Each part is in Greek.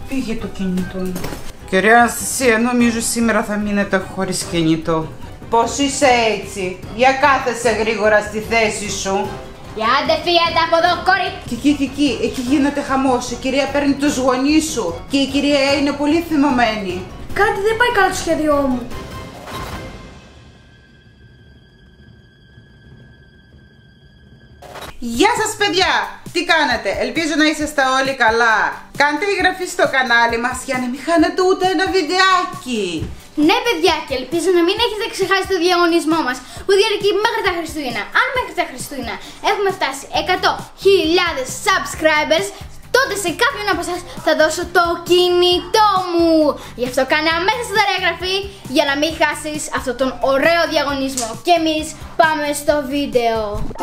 Πήγε το κινητό μου. Κυρία Αναστασία, νομίζω σήμερα θα μείνετε χωρίς κινητό. Πώς είσαι έτσι? Για κάθεσαι γρήγορα στη θέση σου. Για άντε φύγετε από εδώ, κόρη! Εκεί γίνεται χαμός. Η κυρία παίρνει τους γονείς σου και η κυρία είναι πολύ θυμωμένη. Κάτι δεν πάει καλά το σχέδιό μου. Γεια σας παιδιά! Τι κάνετε? Ελπίζω να είσαστε όλοι καλά. Κάντε εγγραφή στο κανάλι μας για να μην χάνετε ούτε ένα βιντεάκι. Ναι παιδιά, και ελπίζω να μην έχετε ξεχάσει το διαγωνισμό μας που διαρκεί μέχρι τα Χριστούγεννα. Αν μέχρι τα Χριστούγεννα έχουμε φτάσει 100.000 subscribers, τότε σε κάποιον από εσάς θα δώσω το κινητό μου. Γι' αυτό κάνε αμέσως τώρα εγγραφή για να μην χάσεις αυτόν τον ωραίο διαγωνισμό. Και εμείς πάμε στο βίντεο.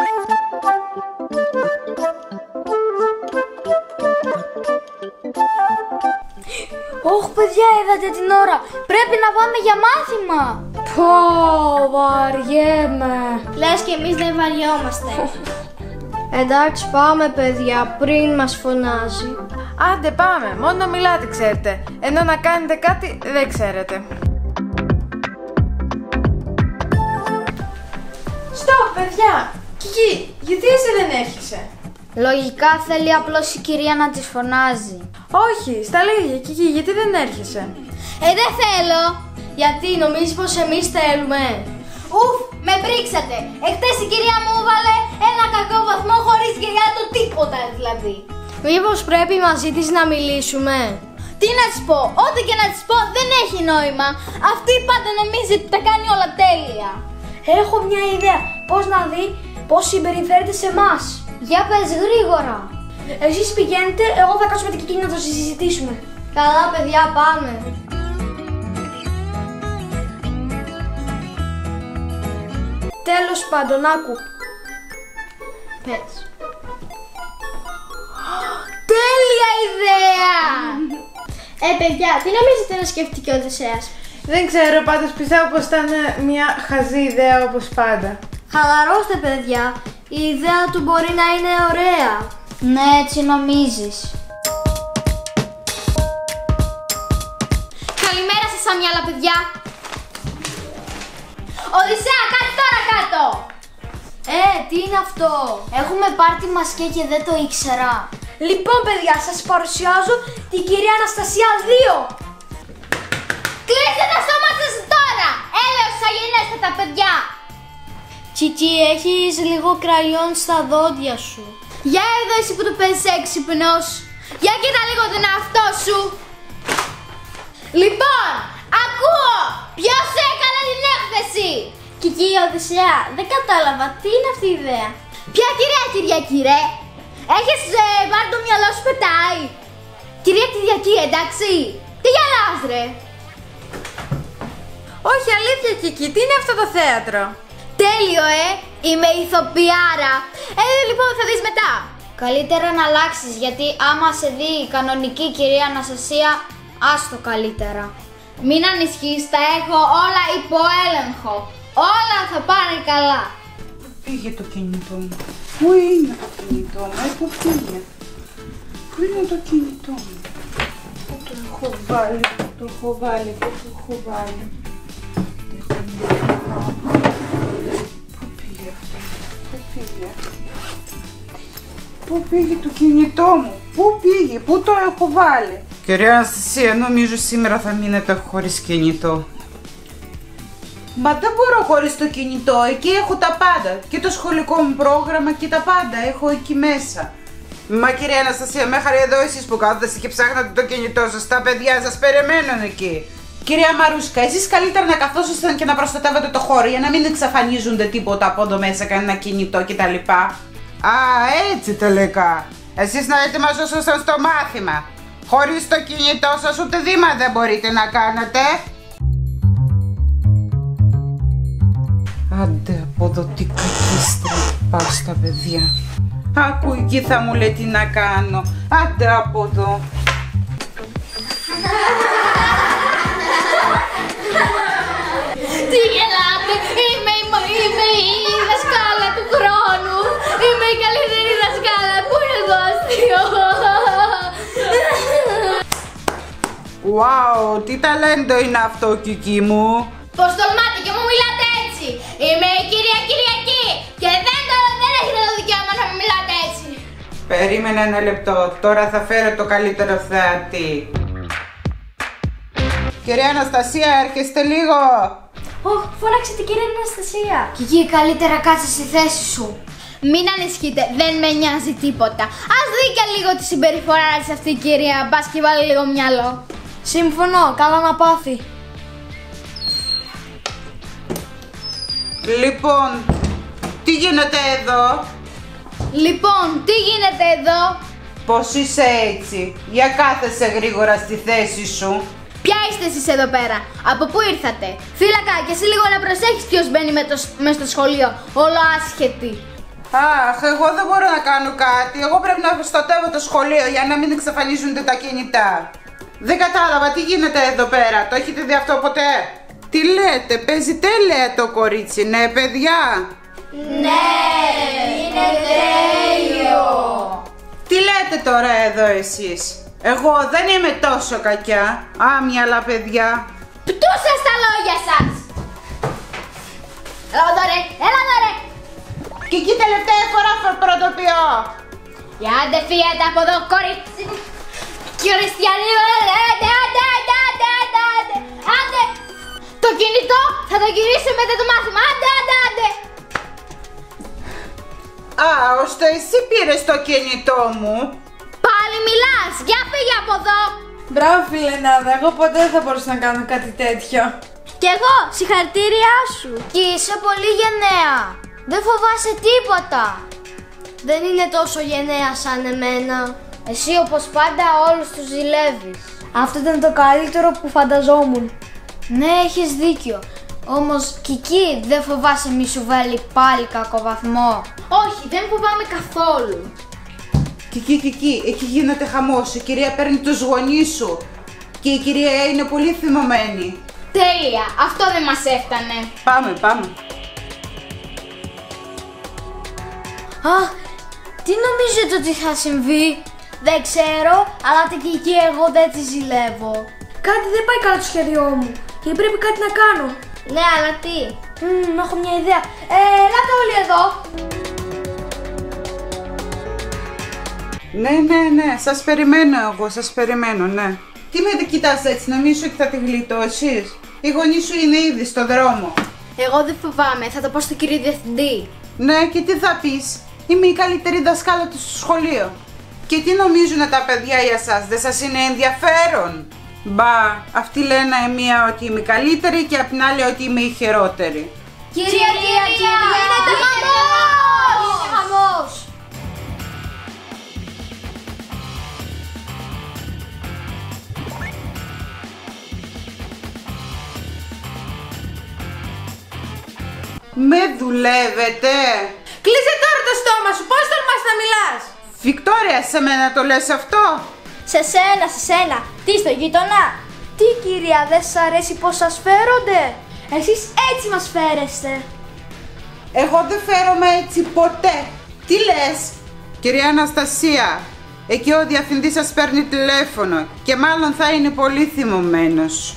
Ωχ παιδιά, είδατε την ώρα. Πρέπει να πάμε για μάθημα. Πω, βαριέμαι. Λες και εμείς δεν βαριόμαστε. Εντάξει, πάμε παιδιά, πριν μας φωνάζει. Άντε πάμε, μόνο να μιλάτε ξέρετε, ενώ να κάνετε κάτι δεν ξέρετε. Στοπ παιδιά! Κική, γιατί εσύ δεν έρχεσαι? Λογικά θέλει απλώς η κυρία να της φωνάζει. Όχι, στα αλήθεια, Κική, γιατί δεν έρχεσαι? Δεν θέλω. Γιατί νομίζεις πως εμείς θέλουμε? Ουφ, με μπρίξατε. Εχθές η κυρία μου βάλε ένα κακό βαθμό χωρίς κυρία το τίποτα δηλαδή. Μήπως πρέπει μαζί της να μιλήσουμε? Τι να της πω, ό,τι και να της πω δεν έχει νόημα. Αυτή πάντα νομίζει ότι τα κάνει όλα τέλεια. Έχω μια ιδέα, πώς να δει πώς συμπεριφέρεται σε εμάς. Για πες γρήγορα. Εσείς πηγαίνετε, εγώ θα κάτσω με την Κική να το συζητήσουμε. Καλά παιδιά, πάμε. Τέλος πάντων, άκου. Πες. Τέλεια ιδέα! Παιδιά, τι νομίζετε να σκέφτηκε ο Οδυσσέας? Δεν ξέρω, πάντως πιστεύω πως ήταν μια χαζή ιδέα όπως πάντα. Χαλαρώστε παιδιά, η ιδέα του μπορεί να είναι ωραία. Ναι, έτσι νομίζεις. Καλημέρα σας αμυαλά παιδιά. Οδυσσέα, κάτω τώρα κάτω. Τι είναι αυτό? Έχουμε πάρτι μασκέ και δεν το ήξερα. Λοιπόν παιδιά, σας παρουσιάζω την κυρία Αναστασία 2. Κλείστε τα σώματα σας τώρα! Έλεος θα γενέστε τα παιδιά! Κική, έχεις λίγο κραϊόν στα δόντια σου. Για εδώ εσύ που το παίζεις έξυπνος. Για κοίτα λίγο τον εαυτό σου. Λοιπόν, ακούω! Ποιος έκανε την έκθεση? Κική, Οδυσσέα, δεν κατάλαβα, τι είναι αυτή η ιδέα? Ποια κυρία Κυριακή ρε? Έχεις πάρει το μυαλό σου πετάει? Κυρία Κυριακή, εντάξει? Τι γελάς ρε? Όχι αλήθεια Κική, τι είναι αυτό το θέατρο? Τέλειο είμαι ηθοποιάρα. Λοιπόν θα δεις μετά. Καλύτερα να αλλάξεις, γιατί άμα σε δει η κανονική κυρία Αναστασία, άστο καλύτερα. Μην ανησυχείς, τα έχω όλα υπό έλεγχο. Όλα θα πάνε καλά. Πού πήγε το κινητό μου? Πού είναι το κινητό μου? Πού πήγε? Πού είναι το κινητό μου? Πού το έχω βάλει? Πού το έχω βάλει? Πού το έχω βάλει? Πού πήγε αυτό? Πού πήγε? Πού πήγε το κινητό μου? Πού πήγε? Πού το έχω βάλει? Κυρία Αναστασία, νομίζω σήμερα θα μείνετε χωρίς κινητό. Μα δεν μπορώ χωρίς το κινητό, εκεί έχω τα πάντα. Και το σχολικό μου πρόγραμμα και τα πάντα έχω εκεί μέσα. Μα κυρία Αναστασία, μέχρι εδώ εσείς που κάθεστε και ψάχνατε το κινητό σας, τα παιδιά σας περιμένουν εκεί. Κυρία Μαρούσκα, εσείς καλύτερα να καθόσασταν και να προστατεύετε το χώρο για να μην εξαφανίζονται τίποτα από εδώ μέσα, κανένα κινητό κτλ. Α, έτσι τελικά. Εσείς να ετοιμαζόσασταν στο μάθημα. Χωρίς το κινητό σας ούτε βήμα δεν μπορείτε να κάνετε. Άντε από εδώ, τι κακίστρα. Πάω στα παιδιά. Άκου εκεί θα μου λέει τι να κάνω. Άντε από εδώ. Τι γελάτε, είμαι η δασκάλα του χρόνου. Είμαι η καλύτερη δασκάλα, πού είναι το αστείο? Wow, τι ταλέντο είναι αυτό, Κική μου. Πώς τολμάτε και μου μιλάτε έτσι? Είμαι η κυρία Κυριακή και δεν έχετε το δικαίωμα να μου μιλάτε έτσι. Περίμενε ένα λεπτό, τώρα θα φέρω το καλύτερο θεατή. Κυρία Αναστασία, έρχεστε λίγο. Φώναξε την κυρία Αναστασία. Κική, καλύτερα κάτσε στη θέση σου. Μην ανησυχείτε, δεν με νοιάζει τίποτα. Ας δει και λίγο τη συμπεριφορά της αυτή η κυρία, μπας και βάλει λίγο μυαλό. Συμφωνώ, καλά να πάθει. Λοιπόν, τι γίνεται εδώ? Πώς είσαι έτσι? Για κάθεσαι γρήγορα στη θέση σου. Ποια είστε εσείς εδώ πέρα? Από πού ήρθατε? Φύλακα, και εσύ λίγο να προσέχεις ποιος μπαίνει μες στο σχολείο. Όλο άσχετη. Αχ, εγώ δεν μπορώ να κάνω κάτι. Εγώ πρέπει να προστατεύω το σχολείο για να μην εξαφανίζονται τα κινητά. Δεν κατάλαβα τι γίνεται εδώ πέρα. Το έχετε δει αυτό ποτέ? Τι λέτε, παίζει τέλεια το κορίτσι, ναι παιδιά? Ναι, είναι τέλειο. Τι λέτε τώρα εδώ εσείς? Εγώ δεν είμαι τόσο κακιά. Άμυαλα παιδιά. Πτούσες τα λόγια σας. Έλα εδώ ρε. Και εκεί τελευταία φορά πρωτοποιώ. Για άντε φύγετε από εδώ, κορίτσι. Χριστιανή, άντε. Το κινητό θα το γυρίσει μετά το μάθημα. Άντε. Α, ώστε εσύ πήρες το κινητό μου. Πάλι μιλάς, για φύγε από εδώ. Μπράβο φιλενάδα, εγώ ποτέ δεν θα μπορούσα να κάνω κάτι τέτοιο. Κι εγώ, συγχαρητήριά σου. Και είσαι πολύ γενναία. Δεν φοβάσαι τίποτα. Δεν είναι τόσο γενναία σαν εμένα. Εσύ όπως πάντα όλους τους ζηλεύεις. Αυτό ήταν το καλύτερο που φανταζόμουν. Ναι, έχεις δίκιο. Όμως, Κική, δεν φοβάσαι μη σου βάλει πάλι κακό βαθμό? Όχι, δεν φοβάμαι καθόλου. Κική, εκεί γίνεται χαμός. Η κυρία παίρνει τους γονείς σου. Και η κυρία είναι πολύ θυμωμένη. Τέλεια, αυτό δεν μας έφτανε. Πάμε. Τι νομίζετε ότι θα συμβεί? Δεν ξέρω, αλλά την Κική εγώ δεν τη ζηλεύω. Κάτι δεν πάει καλά το σχέδιό μου και πρέπει κάτι να κάνω. Ναι, αλλά τι? Έχω μια ιδέα. Ελάτε όλοι εδώ. Ναι, σας περιμένω, ναι. Τι με κοιτάς έτσι, νομίζω ότι θα τη γλιτώσεις? Οι γονείς σου είναι ήδη στο δρόμο. Εγώ δεν φοβάμαι, θα το πω στον κύριο διευθυντή. Ναι, και τι θα πεις? Είμαι η καλύτερη δασκάλα του στο σχολείο. Και τι νομίζουν τα παιδιά για σας, δεν σας είναι ενδιαφέρον? Μπα, αυτοί λένε μία ότι είμαι καλύτερη και απ' την άλλη ότι είμαι η χειρότερη. Κυρία, γίνεται χαμός! Με δουλεύετε! Κλείσε τώρα το στόμα σου, πώς τολμάς να μιλάς? Βικτόρια, σε μένα το λες αυτό? Σε σένα. Τι στο γείτονα? Τι κυρία, δεν σας αρέσει πως σας φέρονται? Εσείς έτσι μας φέρεστε. Εγώ δεν φέρομαι έτσι ποτέ. Τι λες? Κυρία Αναστασία, εκεί ο διευθυντής σας παίρνει τηλέφωνο και μάλλον θα είναι πολύ θυμωμένος.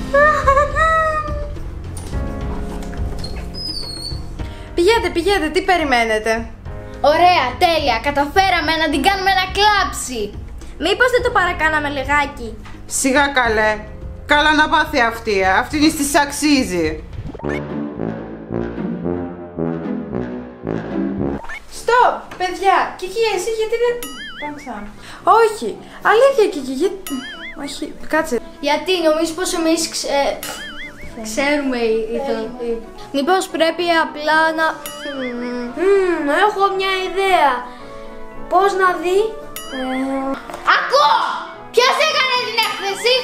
Πηγαίνετε, τι περιμένετε? Ωραία, τέλεια, καταφέραμε να την κάνουμε να κλάψει. Μήπως δεν το παρακάναμε λιγάκι? Σιγά καλέ, καλά να πάθει αυτή της αξίζει. Στοπ, παιδιά, Κική, εσύ γιατί δεν... Όχι, αλήθεια Κική, όχι, κάτσε. Γιατί νομίζεις πως εμείς ξέρουμε μήπως πρέπει απλά να... Έχω μια ιδέα. Πώς να δει? Ακούω! Ποιος έκανε την έκθεση?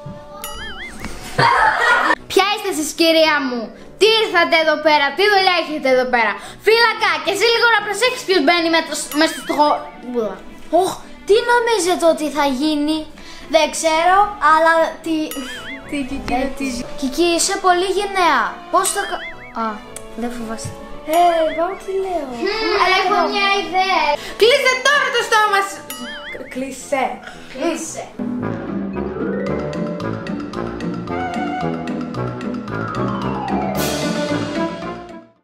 Ποια είστε εσείς κυρία μου? Τι ήρθατε εδώ πέρα, τι δουλειά έχετε εδώ πέρα? Φύλακα, και εσύ λίγο να προσέχεις ποιος μπαίνει μες στο σχολείο. Τι νομίζετε ότι θα γίνει? Δεν ξέρω, αλλά Κική, είσαι πολύ γενναία. Πώς θα... δεν φοβάσαι. Εγώ τι λέω? Αλλά έχω μια ιδέα. Κλείσε τώρα το στόμα σου! Κλείσε.